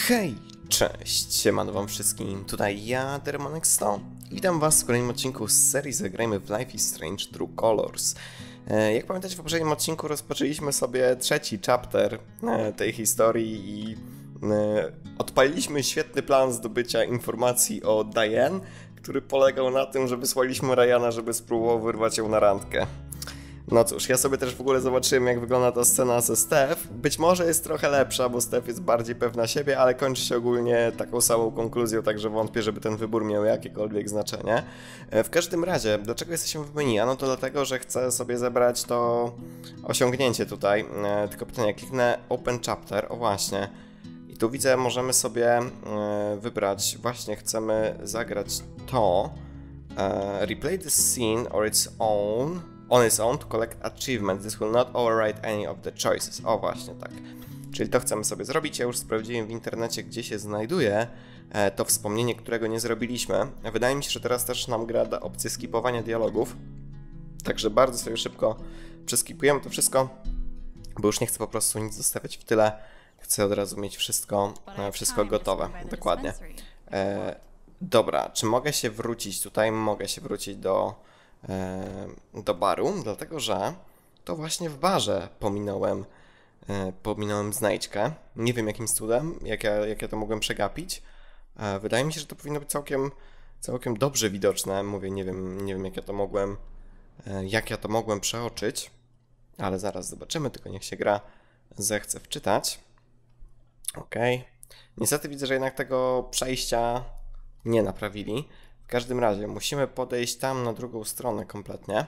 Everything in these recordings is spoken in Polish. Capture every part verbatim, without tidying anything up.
Hej, cześć, siemano wam wszystkim, tutaj ja, Demonex sto i witam was w kolejnym odcinku z serii Zagrajmy w Life is Strange True Colors. E, jak pamiętacie, w poprzednim odcinku rozpoczęliśmy sobie trzeci chapter e, tej historii i e, odpaliliśmy świetny plan zdobycia informacji o Diane, który polegał na tym, że wysłaliśmy Ryana, żeby spróbował wyrwać ją na randkę. No cóż, ja sobie też w ogóle zobaczyłem, jak wygląda ta scena ze Steph. Być może jest trochę lepsza, bo Steph jest bardziej pewna siebie, ale kończy się ogólnie taką samą konkluzją, także wątpię, żeby ten wybór miał jakiekolwiek znaczenie. W każdym razie, dlaczego jesteśmy w menu? No to dlatego, że chcę sobie zebrać to osiągnięcie tutaj. Tylko pytanie, kliknę Open Chapter, o właśnie. I tu widzę, możemy sobie wybrać, właśnie chcemy zagrać to. Replay the scene or its own. On its own to collect achievements. This will not override any of the choices. O, właśnie tak. Czyli to chcemy sobie zrobić. Ja już sprawdziłem w internecie, gdzie się znajduje to wspomnienie, którego nie zrobiliśmy. Wydaje mi się, że teraz też nam gra da opcję skipowania dialogów. Także bardzo sobie szybko przeskipujemy to wszystko, bo już nie chcę po prostu nic zostawiać w tyle. Chcę od razu mieć wszystko, wszystko gotowe. Dokładnie. E, dobra, czy mogę się wrócić tutaj? Mogę się wrócić do... do baru, dlatego że to właśnie w barze pominąłem, pominąłem znajdźkę. Nie wiem jakim cudem, jak ja, jak ja to mogłem przegapić. Wydaje mi się, że to powinno być całkiem, całkiem dobrze widoczne. Mówię, nie wiem, nie wiem jak ja to mogłem, jak ja to mogłem przeoczyć, ale zaraz zobaczymy, tylko niech się gra zechce wczytać. Ok. Niestety widzę, że jednak tego przejścia nie naprawili. W każdym razie musimy podejść tam na drugą stronę kompletnie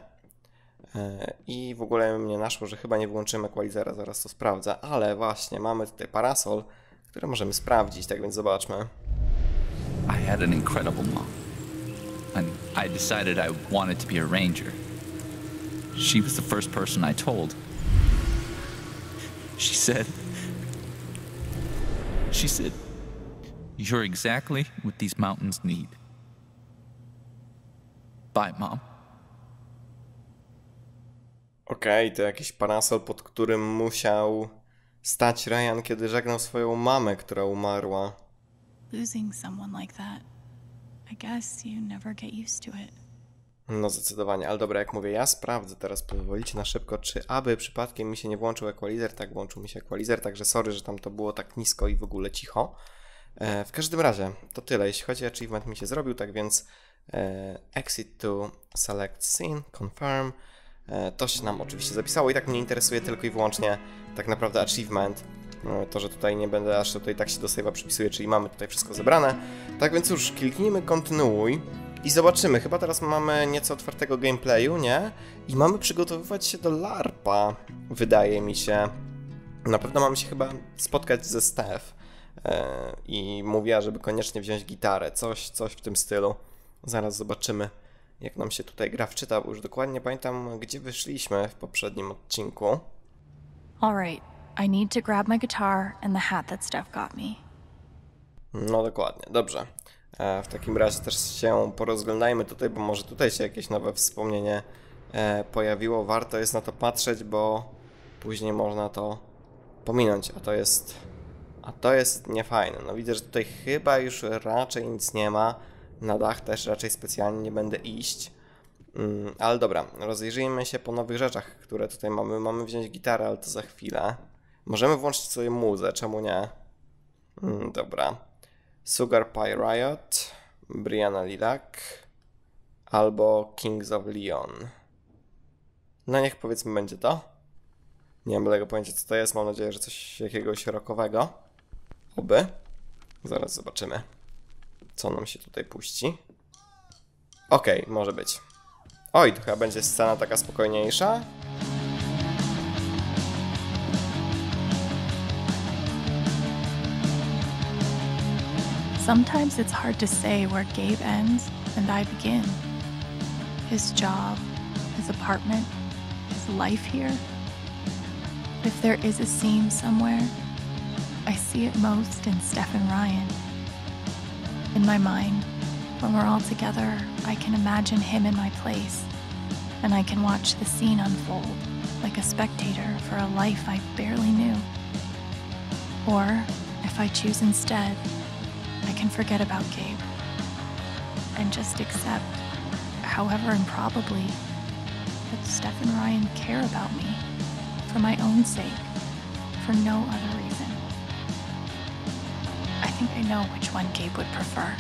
i w ogóle mnie naszło, że chyba nie wyłączyłem equalizera, zaraz to sprawdzę, ale właśnie mamy tutaj parasol, który możemy sprawdzić, tak więc zobaczmy. I had an incredible mom and I decided I wanted to be a ranger. She was the first person I told. She said, she said, "You're exactly what these mountains need." Bye, Mom. Okej, okay, to jakiś parasol, pod którym musiał stać Ryan, kiedy żegnał swoją mamę, która umarła. Losing someone like that, I guess you never get used to it. No zdecydowanie, ale dobra, jak mówię, ja sprawdzę teraz, pozwolicie na szybko, czy aby przypadkiem mi się nie włączył equalizer. Tak, włączył mi się equalizer, także sorry, że tam to było tak nisko i w ogóle cicho. E, w każdym razie, to tyle, jeśli chodzi o achievement mi się zrobił, tak więc exit to select scene, confirm. To się nam oczywiście zapisało i tak mnie interesuje tylko i wyłącznie tak naprawdę achievement. To, że tutaj nie będę, aż tutaj tak się do save'a przypisuje, czyli mamy tutaj wszystko zebrane. Tak więc już kliknijmy kontynuuj i zobaczymy. Chyba teraz mamy nieco otwartego gameplayu, nie? I mamy przygotowywać się do larpa, wydaje mi się. Na pewno mamy się chyba spotkać ze Steph i mówiła, żeby koniecznie wziąć gitarę, coś, coś w tym stylu. Zaraz zobaczymy, jak nam się tutaj gra wczyta, bo już dokładnie pamiętam, gdzie wyszliśmy w poprzednim odcinku. Alright, I need to grab my guitar and the hat that Steph got me. No dokładnie, dobrze. E, w takim razie też się porozglądajmy tutaj, bo może tutaj się jakieś nowe wspomnienie e, pojawiło. Warto jest na to patrzeć, bo później można to pominąć, a to jest, a to jest niefajne. No widzę, że tutaj chyba już raczej nic nie ma. Na dach też raczej specjalnie nie będę iść. Mm, ale dobra, rozejrzyjmy się po nowych rzeczach, które tutaj mamy. Mamy wziąć gitarę, ale to za chwilę. Możemy włączyć sobie muzę, czemu nie? Mm, dobra. Sugar Pie Riot, Brianna Lilac albo Kings of Leon. No niech powiedzmy będzie to. Nie mam bladego pojęcia co to jest. Mam nadzieję, że coś jakiegoś rockowego. Oby. Zaraz zobaczymy, co nam się tutaj puści. Okej, okay, może być. Oj, to chyba będzie scena taka spokojniejsza. Sometimes it's hard to say where Gabe ends and I begin. His job, his apartment, his life here. If there is a seam somewhere, I see it most in Steph and Ryan. In my mind, when we're all together, I can imagine him in my place, and I can watch the scene unfold like a spectator for a life I barely knew. Or if if I choose instead, I can forget about Gabe and just accept, however improbably, that Steph and Ryan care about me for my own sake, for no other reason. I think I know which one Gabe would prefer.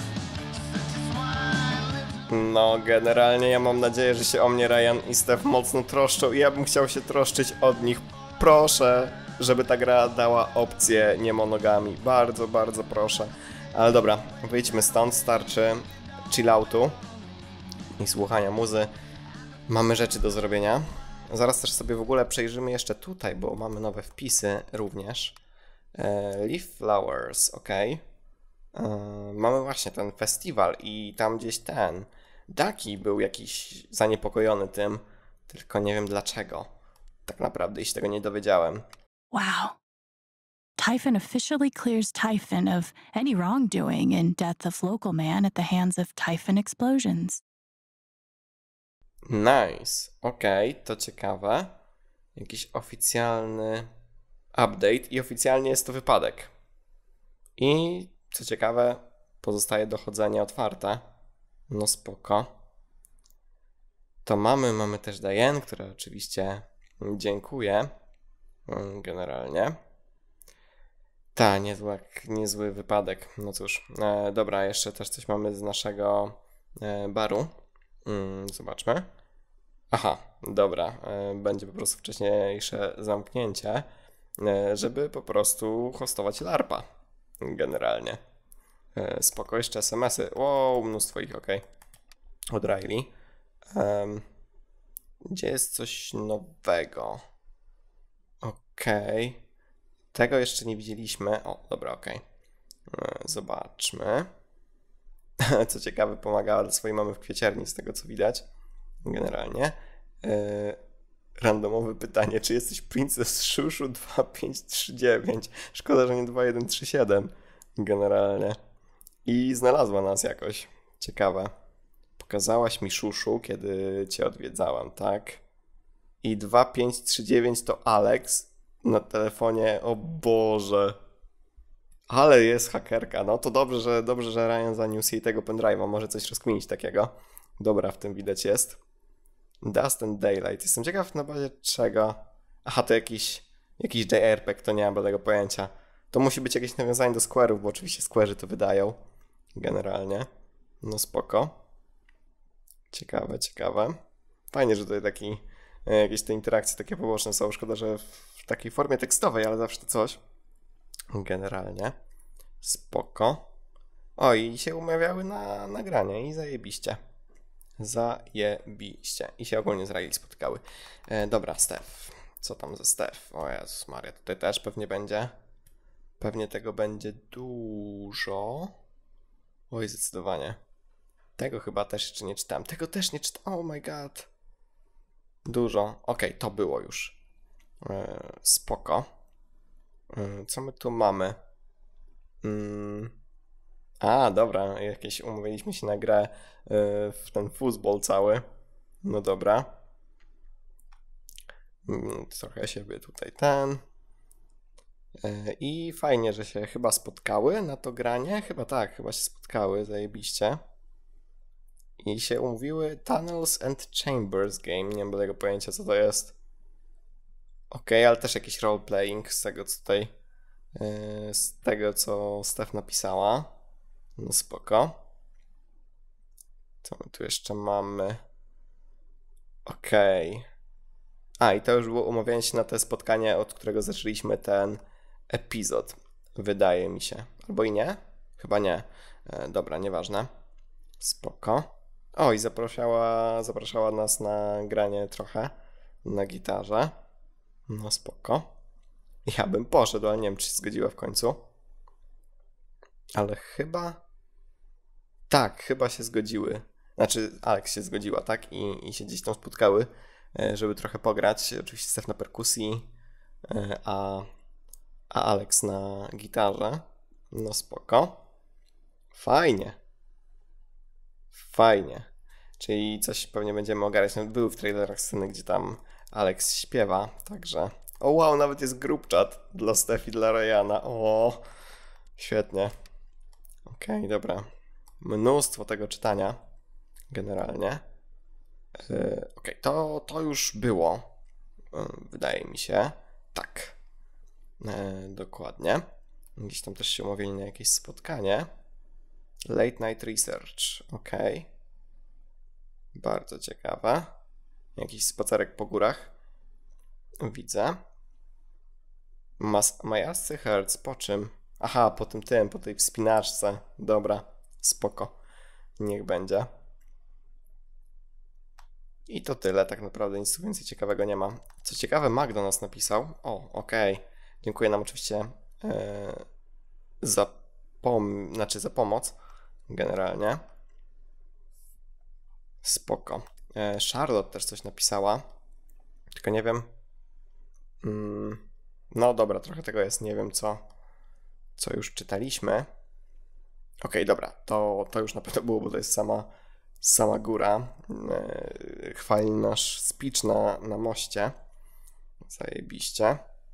No, generalnie ja mam nadzieję, że się o mnie Ryan i Steph mocno troszczą i ja bym chciał się troszczyć od nich. Proszę, żeby ta gra dała opcję niemonogami. Bardzo, bardzo proszę. Ale dobra, wyjdźmy stąd, starczy chilloutu i słuchania muzy. Mamy rzeczy do zrobienia. Zaraz też sobie w ogóle przejrzymy jeszcze tutaj, bo mamy nowe wpisy również. E, Leaf Flowers, ok. E, mamy właśnie ten festiwal i tam gdzieś ten Ducky był jakiś zaniepokojony tym, tylko nie wiem dlaczego. Tak naprawdę, jeśli tego nie dowiedziałem. Wow. Typhon officially clears Typhon of any wrongdoing in death of local man at the hands of Typhon explosions. Nice. Okej, okay, to ciekawe. Jakiś oficjalny update i oficjalnie jest to wypadek. I co ciekawe, pozostaje dochodzenie otwarte. No spoko. To mamy, mamy też Diane, która oczywiście dziękuję generalnie. Ta, niezły, niezły wypadek. No cóż, e, dobra, jeszcze też coś mamy z naszego e, baru. Mm, zobaczmy. Aha, dobra, e, będzie po prostu wcześniejsze zamknięcie, e, żeby po prostu hostować larpa generalnie. E, spoko, jeszcze es em esy. Wow, mnóstwo ich, okej. Okay. Od Riley. Um, gdzie jest coś nowego? Okej. Okay. Tego jeszcze nie widzieliśmy. O, dobra, okej. Okay. Zobaczmy. Co ciekawe, pomagała dla swojej mamy w kwieciarni, z tego co widać. Generalnie. Yy, randomowe pytanie, czy jesteś Princess Shushu dwa pięć trzy dziewięć? Szkoda, że nie dwa jeden trzy siedem. Generalnie. I znalazła nas jakoś. Ciekawe. Pokazałaś mi Shushu, kiedy cię odwiedzałam, tak? I dwa pięć trzy dziewięć to Alex na telefonie. O Boże. Ale jest hakerka. No to dobrze, że dobrze, że Ryan zaniósł jej tego pendrive'a. Może coś rozkminić takiego. Dobra, w tym widać jest. Dust and Daylight. Jestem ciekaw na bazie czego. Aha, to jakiś jakiś J R P G, to nie mam tego pojęcia. To musi być jakieś nawiązanie do Square'ów, bo oczywiście Square'y to wydają. Generalnie. No spoko. Ciekawe, ciekawe. Fajnie, że tutaj taki, jakieś te interakcje takie poboczne są. Szkoda, że w takiej formie tekstowej, ale zawsze to coś. Generalnie. Spoko. O, i się umawiały na nagranie i zajebiście. Zajebiście. I się ogólnie z Riley spotkały. E, dobra, Steph. Co tam ze Steph? O Jezus Maria, tutaj też pewnie będzie. Pewnie tego będzie dużo. Oj, zdecydowanie. Tego chyba też jeszcze nie czytałem. Tego też nie czytałem. Oh my god. Dużo. Okej, okay, to było już. E, spoko. E, co my tu mamy? Mm. A, dobra. Jakieś umówiliśmy się na grę e, w ten football cały. No dobra. Mm, trochę siebie tutaj ten. E, I fajnie, że się chyba spotkały na to granie. Chyba tak, chyba się spotkały. Zajebiście. I się umówiły Tunnels and Chambers Game. Nie mam tego pojęcia, co to jest. Okej, okay, ale też jakiś roleplaying z tego, co tutaj yy, z tego, co Steph napisała. No spoko. Co my tu jeszcze mamy? Okej. Okay. A, i to już było umawianie się na te spotkanie, od którego zaczęliśmy ten epizod. Wydaje mi się. Albo i nie? Chyba nie. E, dobra, nieważne. Spoko. O, i zapraszała, zapraszała nas na granie trochę na gitarze. No spoko. Ja bym poszedł, ale nie wiem, czy się zgodziła w końcu. Ale chyba... Tak, chyba się zgodziły. Znaczy, Alex się zgodziła, tak? I, i się gdzieś tam spotkały, żeby trochę pograć. Oczywiście Steph na perkusji, a, a Alex na gitarze. No spoko. Fajnie. Fajnie. Czyli coś pewnie będziemy ogarniać. Były w trailerach sceny, gdzie tam Alex śpiewa, także O wow, nawet jest group chat dla Steph i dla Ryana. O, świetnie. Okej, okay, dobra. Mnóstwo tego czytania generalnie. Yy, Okej, okay, to, to już było. Yy, wydaje mi się. Tak. Yy, dokładnie. Gdzieś tam też się umówili na jakieś spotkanie. Late Night Research. Okej. Okay. Bardzo ciekawe. Jakiś spacerek po górach. Widzę. Mas Majascy Hertz, po czym? Aha, po tym tym, po tej wspinaczce. Dobra, spoko. Niech będzie. I to tyle, tak naprawdę nic tu więcej ciekawego nie ma. Co ciekawe, Mac do nas napisał. O, okej. Okay. Dziękuję nam oczywiście yy, za, pom znaczy za pomoc. Generalnie. Spoko. Yy, Charlotte też coś napisała. Tylko nie wiem. Mm, no dobra, trochę tego jest. Nie wiem co, co już czytaliśmy. Okej, okay, dobra. To, to już na pewno było, bo to jest sama, sama góra. Yy, chwali nasz speech na, na moście. Zajebiście.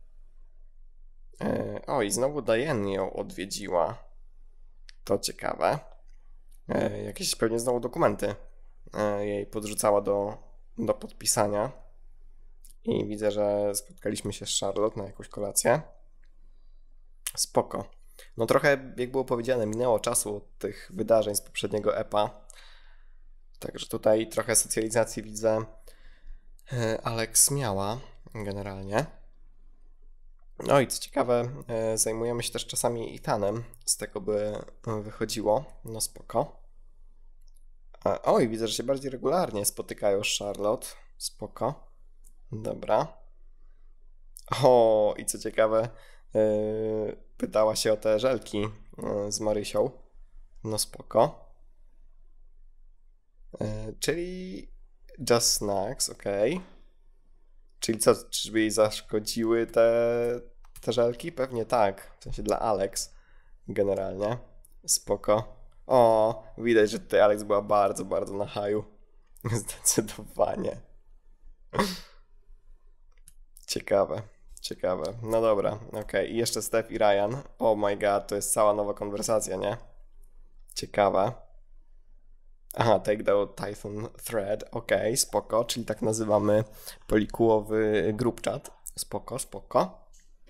Yy, o, i znowu Diane ją odwiedziła. To ciekawe. Yy, jakieś pewnie znowu dokumenty yy, jej podrzucała do, do podpisania. I widzę, że spotkaliśmy się z Charlotte na jakąś kolację. Spoko. No trochę, jak było powiedziane, minęło czasu od tych wydarzeń z poprzedniego epa. Także tutaj trochę socjalizacji widzę. Alex miała generalnie. No i co ciekawe, zajmujemy się też czasami Ethanem. Z tego by wychodziło. No spoko. Oj, widzę, że się bardziej regularnie spotykają z Charlotte. Spoko. Dobra. O, i co ciekawe, yy, pytała się o te żelki yy, z Marysią. No spoko. Yy, czyli Just Snacks, okej. Okay. Czyli co, czyżby jej zaszkodziły te, te żelki? Pewnie tak. W sensie dla Alex generalnie. Spoko. O, widać, że tutaj Alex była bardzo, bardzo na haju. Zdecydowanie. Ciekawe, ciekawe. No dobra, okej. Okay. I jeszcze Steph i Ryan. Oh my god, to jest cała nowa konwersacja, nie? Ciekawe. Aha, take the Tython thread. Okej, okay, spoko. Czyli tak nazywamy polikułowy group chat. Spoko, spoko.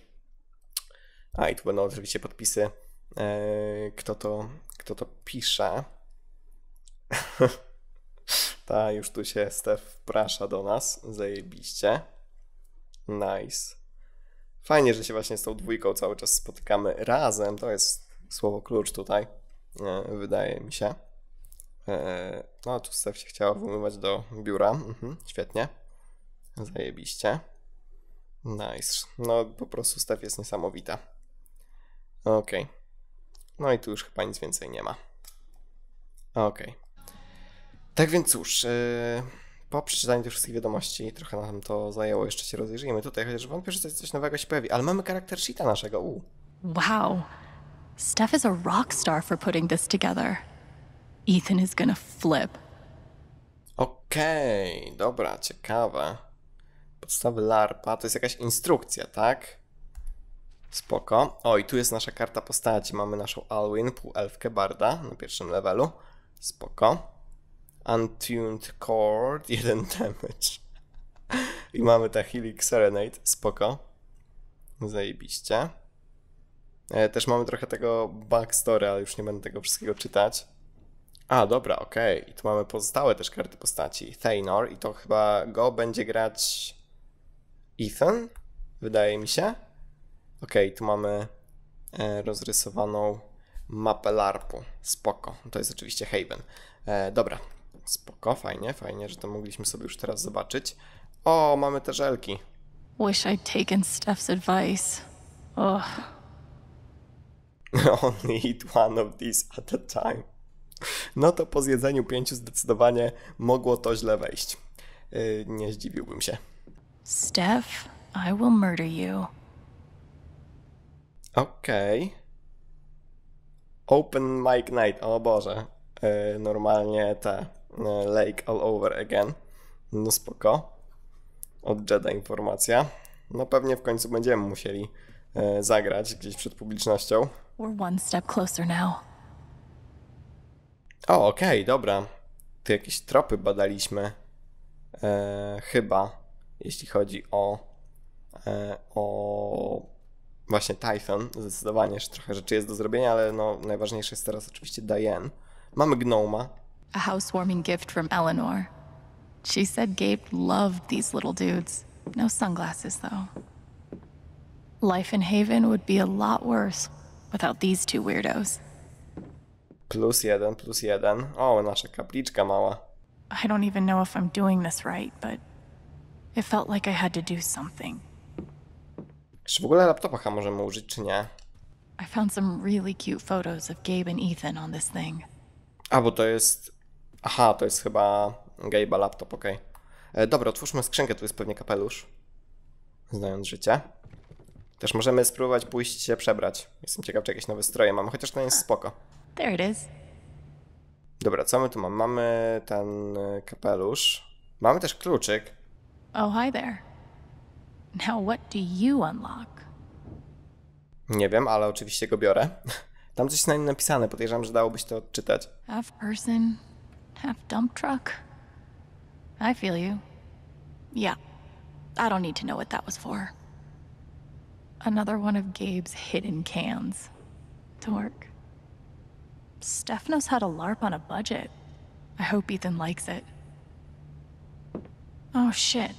A i tu będą oczywiście podpisy. Eee, kto to, kto to pisze. Ta, już tu się Steph wprasza do nas. Zajebiście. Nice. Fajnie, że się właśnie z tą dwójką cały czas spotykamy razem. To jest słowo klucz tutaj. Wydaje mi się. No, tu Steph się chciała wymywać do biura. Mhm, świetnie. Zajebiście. Nice. No, po prostu Steph jest niesamowita. Okej. Okay. No i tu już chyba nic więcej nie ma. Okej. Okay. Tak więc cóż, yy, po przeczytaniu tych wszystkich wiadomości, trochę nam to zajęło, jeszcze się rozejrzyjmy tutaj, chociaż wątpię, że coś, coś nowego się pojawi, ale mamy charakter sheeta naszego, u. Wow, Steph is a rock star for putting this together. Ethan is gonna flip. Okej, okay, dobra, ciekawe. Podstawy larpa, to jest jakaś instrukcja, tak? Spoko. O, i tu jest nasza karta postaci, mamy naszą Alwyn, półelfkę barda na pierwszym levelu. Spoko. Untuned Chord, jeden damage. I mamy ta Healing Serenade, spoko. Zajebiście. E, też mamy trochę tego backstory, ale już nie będę tego wszystkiego czytać. A, dobra, okej. Okay. I tu mamy pozostałe też karty postaci. Thaynor i to chyba go będzie grać Ethan, wydaje mi się. Okej, okay, tu mamy e, rozrysowaną mapę larpu. Spoko. To jest oczywiście Haven. E, dobra. Spoko, fajnie, fajnie, że to mogliśmy sobie już teraz zobaczyć. O, mamy te żelki. Wish I'd taken Steph's advice. Ugh. Only eat one of these at a time. No to po zjedzeniu pięciu zdecydowanie mogło to źle wejść. Yy, nie zdziwiłbym się. Steph, I will murder you. Okej. Okay. Open mic night, o Boże. Yy, normalnie te yy, lake all over again. No spoko. Od Jedi informacja. No pewnie w końcu będziemy musieli e, zagrać gdzieś przed publicznością. We're one step closer now. O, okej, okay, dobra. Tu jakieś tropy badaliśmy. E, chyba, jeśli chodzi o, e, o właśnie Typhon. Zdecydowanie, że trochę rzeczy jest do zrobienia, ale no, najważniejsze jest teraz oczywiście Diane. Mamy Gnoma. A housewarming gift from Eleanor. She said Gabe loved these little dudes. No sunglasses, though. Life in Haven would be a lot worse without these two weirdos. Plus jeden, plus jeden. O, nasza kapliczka mała. I don't even know if I'm doing this right, but it felt like I had to do something. Czy w ogóle laptopa możemy użyć, czy nie? I found some really cute photos of Gabe and Ethan on this thing. A, bo to jest... Aha, to jest chyba Gabe'a laptop, okej. Okay. Dobra, otwórzmy skrzynkę, tu jest pewnie kapelusz. Znając życie. Też możemy spróbować pójść się przebrać. Jestem ciekaw, czy jakieś nowe stroje mamy, chociaż to jest spoko. There it is. Dobra, co my tu mamy? Mamy ten kapelusz. Mamy też kluczyk. Oh, hi there. Now what do you unlock? Nie wiem, ale oczywiście go biorę. Tam coś na nim napisane, podejrzewam, że dałoby się to odczytać. Half person, half dump truck. I feel you. Yeah, I don't need to know what that was for. Another one of Gabe's hidden cans. Dork. Steph knows how to LARP on a budget. I hope Ethan likes it. Oh shit.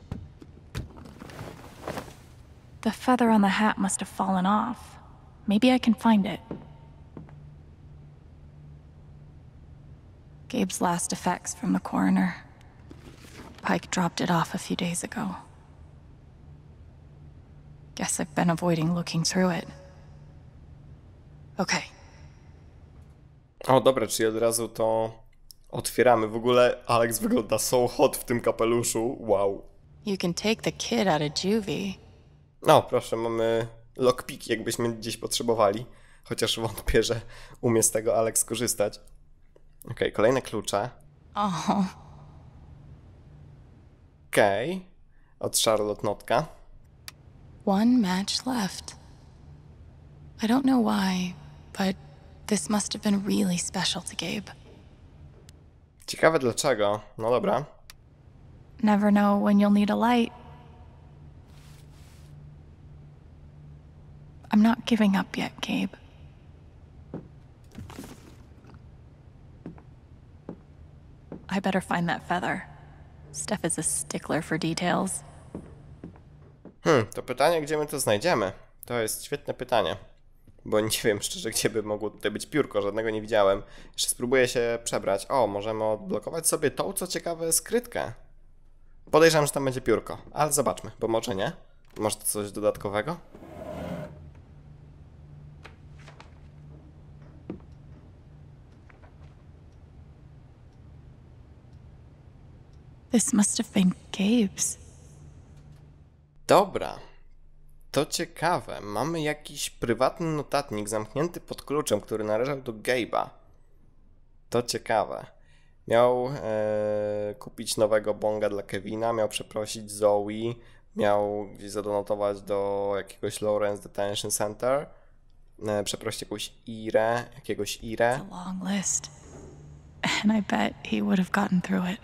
The feather on the hat must have fallen off. Maybe I can find it. Gabe's last effects from the coroner. Pike dropped it off a few days ago. Guess I've been avoiding looking through it. Okay. O, dobra, czyli od razu to otwieramy. W ogóle Alex wygląda so hot w tym kapeluszu. Wow. You can take the kid out of juvie. No, proszę, mamy lockpick, jakbyśmy gdzieś potrzebowali. Chociaż wątpię, że umie z tego Alex skorzystać. Okej, okay, kolejne klucze. Oh. Okej. Okay. Od Charlotte notka. One match left. I don't know why, but this must have been really special to Gabe. Ciekawe dlaczego. No dobra. Never know when you'll need a light. I'm not giving up yet, Gabe. I better find that feather. Steph is a stickler for details. Hmm, to pytanie, gdzie my to znajdziemy? To jest świetne pytanie. Bo nie wiem szczerze, gdzie by mogło tutaj być piórko, żadnego nie widziałem. Jeszcze spróbuję się przebrać. O, możemy odblokować sobie tą, co ciekawe, skrytkę. Podejrzewam, że tam będzie piórko, ale zobaczmy, bo może nie. Może to coś dodatkowego? This must have been Gabe's. Dobra. To ciekawe. Mamy jakiś prywatny notatnik zamknięty pod kluczem, który należał do Gabe'a. To ciekawe. Miał e, kupić nowego bonga dla Kevina, miał przeprosić Zoe, miał gdzieś zadonotować do jakiegoś Lawrence Detention Center, e, przeprosić jakąś Irę, jakiegoś Irę. It's a long list. And I bet he would have gotten through it.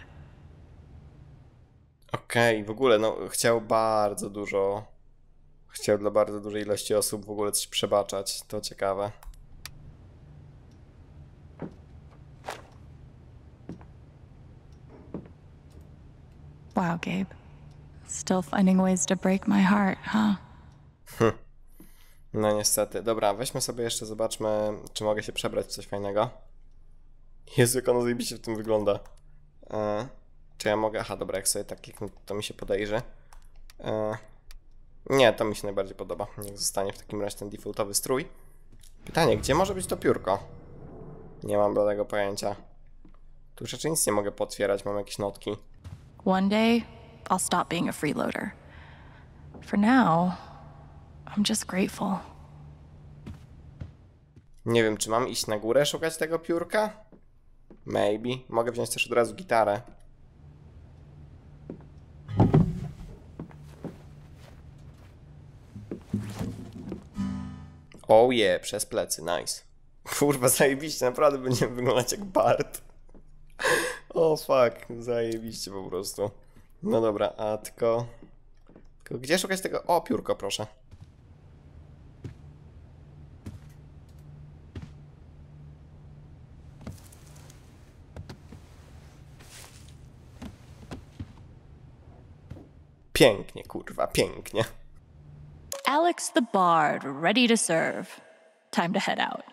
Okej, okay, w ogóle no chciał bardzo dużo, chciał dla bardzo dużej ilości osób w ogóle coś przebaczać, to ciekawe. Wow, Gabe. Still finding ways to break my heart, huh? Hm. No niestety. Dobra, weźmy sobie jeszcze, zobaczmy, czy mogę się przebrać w coś fajnego. Jezu, jak ono zajebiście w tym wygląda. E, czy ja mogę? Aha, dobra, jak sobie tak kliknę, to mi się podejrzy. E, nie, to mi się najbardziej podoba. Niech zostanie w takim razie ten defaultowy strój. Pytanie, gdzie może być to piórko? Nie mam bladego pojęcia. Tu już raczej nic nie mogę potwierać, mam jakieś notki. One day, I'll stop being a freeloader. For now, I'm just grateful. Nie wiem, czy mam iść na górę szukać tego piórka? Maybe. Mogę wziąć też od razu gitarę. Oh yeah, przez plecy, nice. Kurwa, zajebiście, naprawdę będziemy wyglądać jak Bart. O oh, fuck, zajebiście po prostu. No dobra, a tylko... tylko gdzie szukać tego? O, piórko, proszę. Pięknie, kurwa, pięknie. Alex the Bard, ready to serve. Time to head out.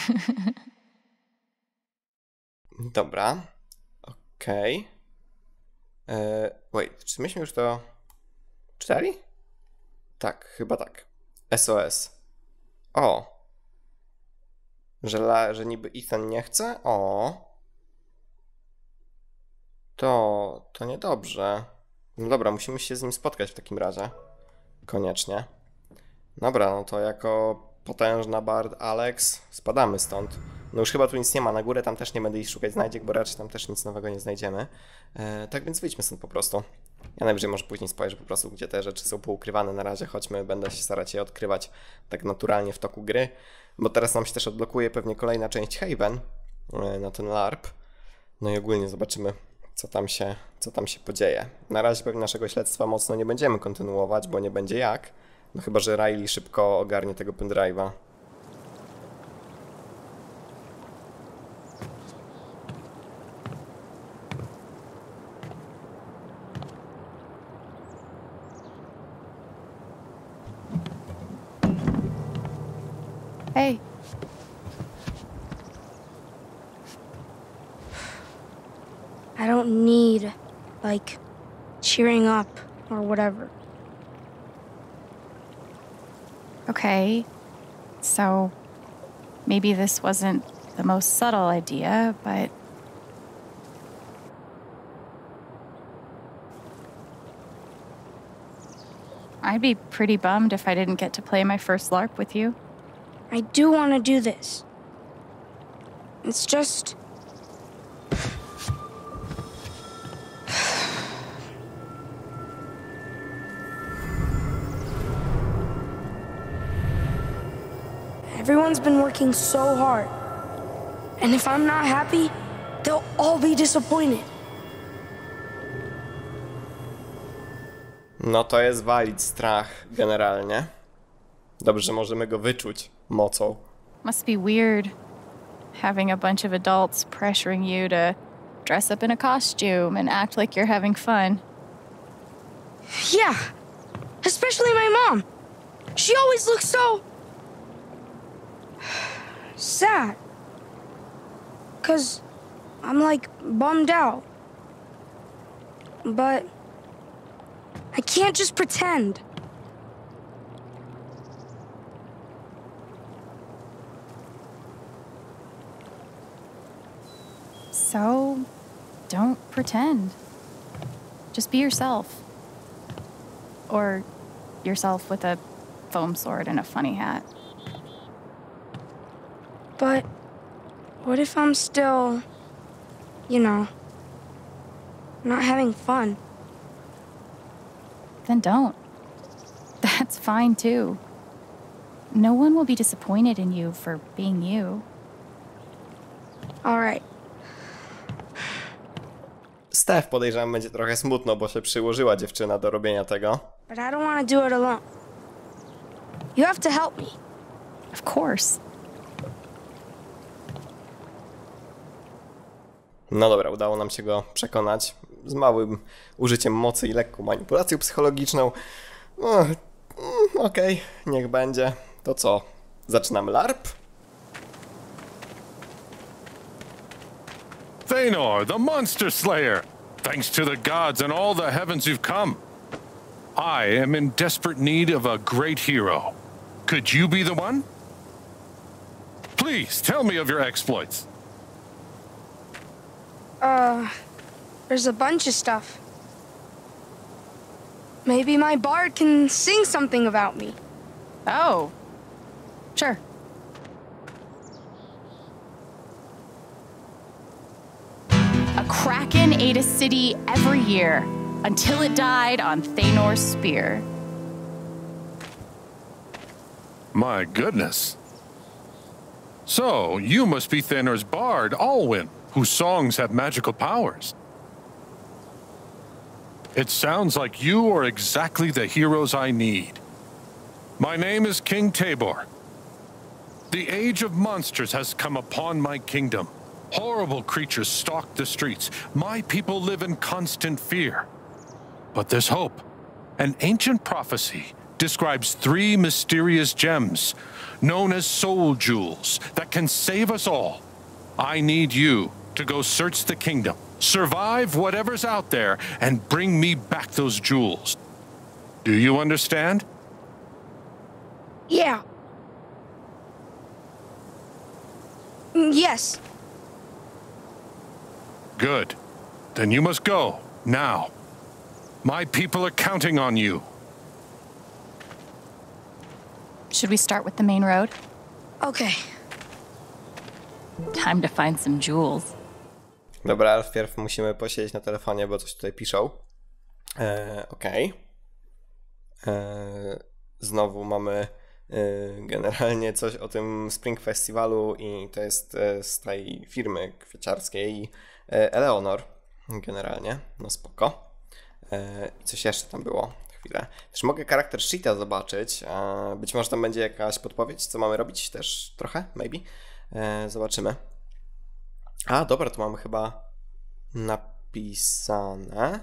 Dobra. Okej. Okay. Eee, wait, czy myśmy już to czytali? Tak, chyba tak. S O S. O. Że, la, że niby Ethan nie chce? O. To... to niedobrze. No dobra, musimy się z nim spotkać w takim razie. Koniecznie. Dobra, no to jako potężna Bard Alex spadamy stąd. No już chyba tu nic nie ma, na górę tam też nie będę ich szukać znajdziek, bo raczej tam też nic nowego nie znajdziemy. E, tak więc wyjdźmy stąd po prostu. Ja najwyżej może później spojrzę po prostu, gdzie te rzeczy są poukrywane. Na razie chodźmy, będę się starać je odkrywać tak naturalnie w toku gry. Bo teraz nam się też odblokuje pewnie kolejna część Haven e, na ten LARP. No i ogólnie zobaczymy, co tam się, co tam się podzieje. Na razie pewnie naszego śledztwa mocno nie będziemy kontynuować, bo nie będzie jak. No chyba, że Riley szybko ogarnie tego pendrive'a. Hey. I don't need, like, cheering up or whatever. Okay. So maybe this wasn't the most subtle idea, but I'd be pretty bummed if I didn't get to play my first LARP with you. I do want to do this. It's just... Everyone's been working so hard. And if I'm not happy, they'll all be disappointed. No to jest valid strach generalnie. Dobrze, że możemy go wyczuć mocą. Must be weird having a bunch of adults pressuring you to dress up in a costume and act like you're having fun. Yeah, especially my mom. She always looks so... sad. 'Cause I'm like bummed out. But I can't just pretend. So, don't pretend. Just be yourself. Or yourself with a foam sword and a funny hat. But what if I'm still, you know, not having fun? Then don't. That's fine too. No one will be disappointed in you for being you. All right. Steph, podejrzewam, będzie trochę smutno, bo się przyłożyła dziewczyna do robienia tego. But I don't want to do it alone. You have to help me. Of course. No dobra, udało nam się go przekonać z małym użyciem mocy i lekką manipulacją psychologiczną. No, mm, okej, okay, niech będzie. To co? Zaczynamy LARP? Thanor, the Monster Slayer! Thanks to the gods and all the heavens you've come. I am in desperate need of a great hero. Could you be the one? Please, tell me of your exploits. Uh, there's a bunch of stuff. Maybe my bard can sing something about me. Oh, sure. A kraken ate a city every year until it died on Thanor's spear. My goodness, So, you must be Thanor's bard, Alwyn, whose songs have magical powers. It sounds like you are exactly the heroes I need. My name is King Tabor. The age of monsters has come upon my kingdom. Horrible creatures stalk the streets. My people live in constant fear. But there's hope. An ancient prophecy describes three mysterious gems, known as soul jewels, that can save us all. I need you to go search the kingdom, survive whatever's out there, and bring me back those jewels. Do you understand? Yeah. Yes. Good. Then you must go, now. My people are counting on you. Should we start with the main road? Okay. Time to find some jewels. Dobra, ale wpierw musimy posiedzieć na telefonie, bo coś tutaj piszą. Eee, Okej. Okay. Eee, znowu mamy e, generalnie coś o tym Spring Festiwalu i to jest e, z tej firmy kwieciarskiej e, Eleonor. Generalnie, no spoko. E, I coś jeszcze tam było. Chwilę. Też mogę charakter sheeta zobaczyć. E, być może tam będzie jakaś podpowiedź, co mamy robić też trochę, maybe. E, zobaczymy. A, dobra, to mamy chyba napisane.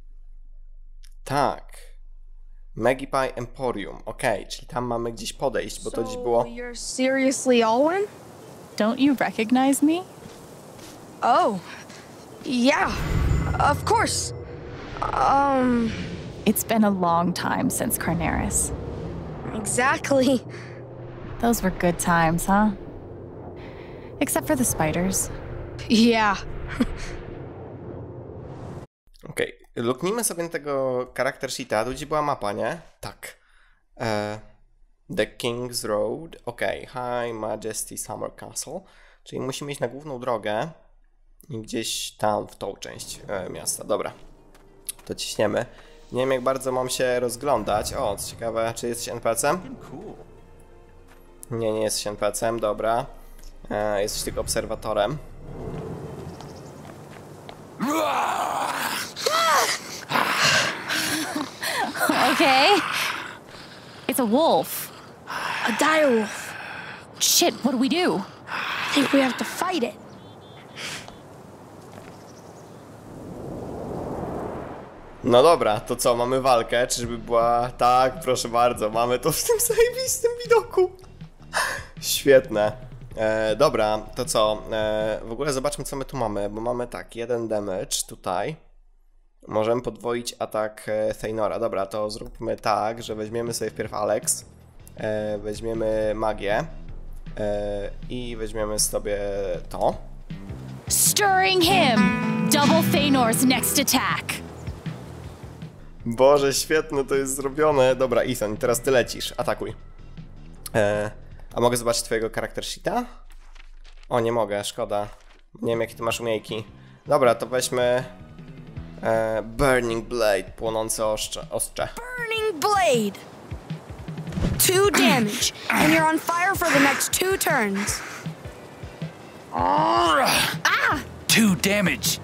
Tak. Magpie Emporium. Okej, okay, czyli tam mamy gdzieś podejść, bo to gdzieś było... So you're seriously Alwyn? Don't you recognize me? Oh. Yeah. Of course. Um... It's been a long time since Carnaris. Exactly. Those were good times, huh? Except for the spiders. Yeah. Okej, okay. Luknijmy sobie na tego charakter sheeta. Tu gdzie była mapa, nie? Tak. E, The King's Road. Okej, okay. High Majesty Summer Castle. Czyli musimy iść na główną drogę i gdzieś tam w tą część e, miasta. Dobra, to ciśniemy. Nie wiem, jak bardzo mam się rozglądać. O, co ciekawe, czy jesteś N P C-em? Nie, nie jesteś N P C-em, dobra. E, jesteś tylko obserwatorem. Okay. It's a wolf. A direwolf. Shit, what do we do? I think we have to fight it. No dobra, to co, mamy walkę? Czyżby była... Tak, proszę bardzo, mamy to w tym zajebistym widoku. Świetne. E, dobra, to co? E, w ogóle zobaczmy, co my tu mamy, bo mamy tak, jeden damage tutaj. Możemy podwoić atak Thanora. Dobra, to zróbmy tak, że weźmiemy sobie wpierw Alex, e, weźmiemy magię e, i weźmiemy sobie to. Stirring him! Double Thanor's next attack! Boże, świetne to jest zrobione. Dobra, Ethan, teraz ty lecisz. Atakuj. E, a mogę zobaczyć twojego charakter sheeta? O, nie mogę, szkoda. Nie wiem, jakie ty masz umiejki. Dobra, to weźmy... E, Burning Blade, płonące ostrze. ostrze. Burning Blade! Two damage, and you're on fire for the next two turns. Ah! Two damage.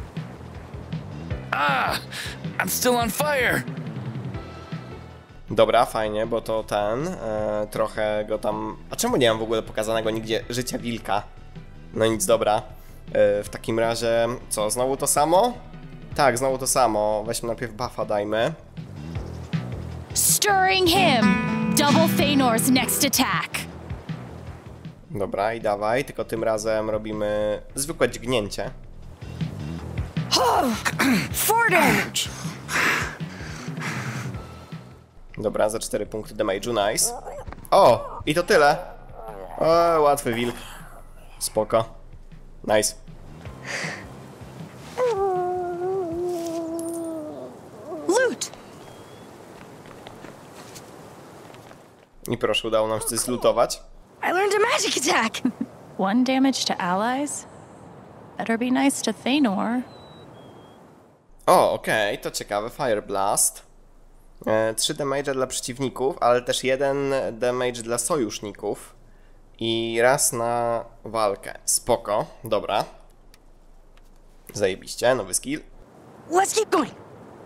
Ah! I'm still on fire. Dobra, fajnie, bo to ten, e, trochę go tam... A czemu nie mam w ogóle pokazanego nigdzie życia wilka? No nic, dobra. E, w takim razie, co, znowu to samo? Tak, znowu to samo. Weźmy najpierw buffa, dajmy. Stirring him! Double Thanor's next attack! Dobra, i dawaj, tylko tym razem robimy zwykłe dźgnięcie. Four damage. Dobra, za cztery punkty damage'u, nice. O, i to tyle. O, łatwy wilk. Spoko. Nice. Loot. I proszę, udało nam się coś zlutować. I learned a magic attack. One damage to allies? Better be nice to Thanor. O, okej, okay, to ciekawe. Fire Blast. E, trzy damage dla przeciwników, ale też jeden damage dla sojuszników. I raz na walkę. Spoko, dobra. Zajebiście, nowy skill. Let's keep going.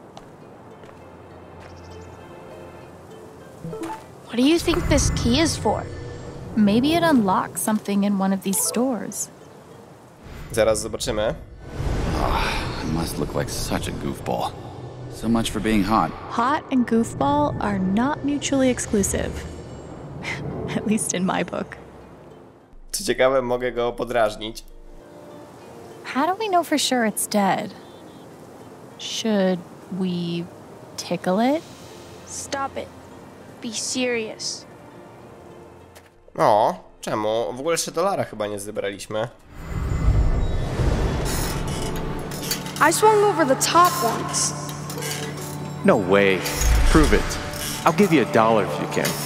What do you think this key is for? Maybe it unlocks something in one of these stores. Zaraz zobaczymy. I must look like such a goofball. So much for being hot. Hot and goofball are not mutually exclusive. At least in my book. Co ciekawe, mogę go podrażnić. How do we know for sure it's dead? Should we tickle it? Stop it. Be serious. O, czemu? W ogóle jeszcze dolara chyba nie zebraliśmy. I swung over the top once. No way. Prove it. I'll give you a dollar if you can.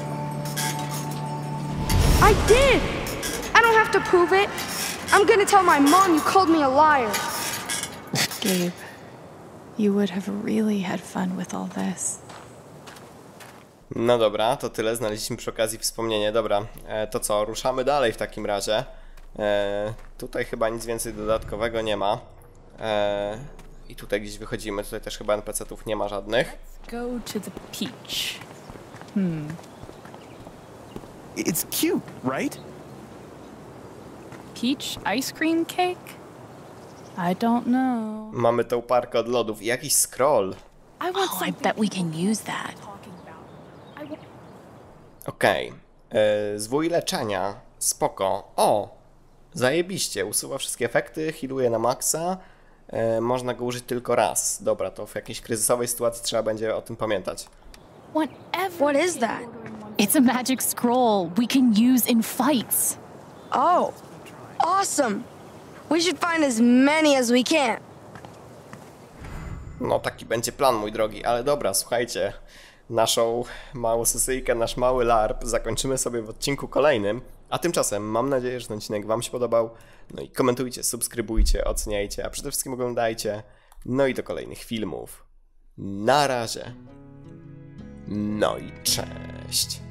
I did! I don't have to prove it. I'm gonna tell my mom you called me a liar. Gabe, you would have really had fun with all this. No dobra, to tyle. Znaleźliśmy przy okazji wspomnienie. Dobra, e, to co? Ruszamy dalej w takim razie. E, tutaj chyba nic więcej dodatkowego nie ma. E, I tutaj gdzieś wychodzimy. Tutaj też chyba N P C-ów nie ma żadnych. Go to the peach. Hmm. It's cute, right? Peach ice cream cake? I don't know. Mamy tą parkę od lodów i jakiś scroll. I want oh, I bet we can use that. Okej. Okay. Zwój leczenia. Spoko. O! Zajebiście. Usuwa wszystkie efekty, healuje na maksa. E, można go użyć tylko raz. Dobra, to w jakiejś kryzysowej sytuacji trzeba będzie o tym pamiętać. What is that? It's a magic scroll we can use in fights. Oh, awesome. We should find as many as we can. No taki będzie plan, mój drogi, ale dobra, słuchajcie. Naszą małą sesyjkę, nasz mały larp zakończymy sobie w odcinku kolejnym. A tymczasem mam nadzieję, że ten odcinek wam się podobał. No i komentujcie, subskrybujcie, oceniajcie, a przede wszystkim oglądajcie. No i do kolejnych filmów. Na razie. No i cześć.